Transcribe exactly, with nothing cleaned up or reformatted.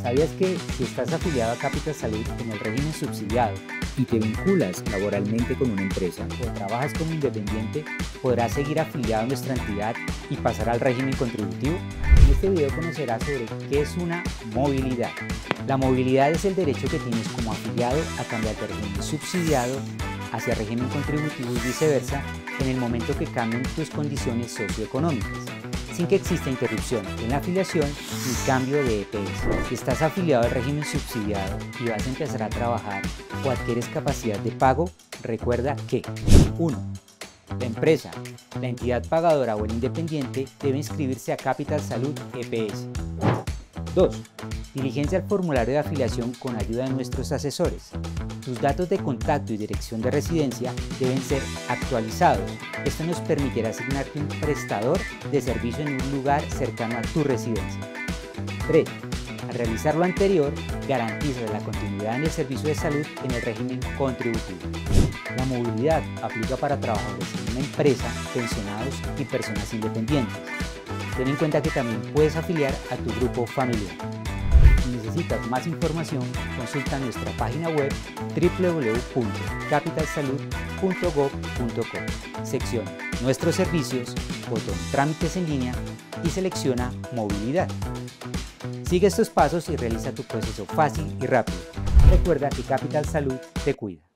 ¿Sabías que si estás afiliado a Capital Salud en el régimen subsidiado y te vinculas laboralmente con una empresa o trabajas como independiente, podrás seguir afiliado a nuestra entidad y pasar al régimen contributivo? En este video conocerás sobre qué es una movilidad. La movilidad es el derecho que tienes como afiliado a cambiar de régimen subsidiado hacia régimen contributivo y viceversa en el momento que cambien tus condiciones socioeconómicas, sin que exista interrupción en la afiliación ni cambio de E P S. Si estás afiliado al régimen subsidiado y vas a empezar a trabajar o adquieres capacidad de pago, recuerda que uno. La empresa, la entidad pagadora o el independiente debe inscribirse a Capital Salud E P S. dos. Diligencia el formulario de afiliación con ayuda de nuestros asesores. Tus datos de contacto y dirección de residencia deben ser actualizados. Esto nos permitirá asignarte un prestador de servicio en un lugar cercano a tu residencia. tres. Al realizar lo anterior, garantiza la continuidad en el servicio de salud en el régimen contributivo. La movilidad aplica para trabajadores en una empresa, pensionados y personas independientes. Ten en cuenta que también puedes afiliar a tu grupo familiar. Si necesitas más información, consulta nuestra página web w w w punto capital salud punto gob punto co, sección Nuestros servicios, botón Trámites en línea y selecciona Movilidad. Sigue estos pasos y realiza tu proceso fácil y rápido. Recuerda que Capital Salud te cuida.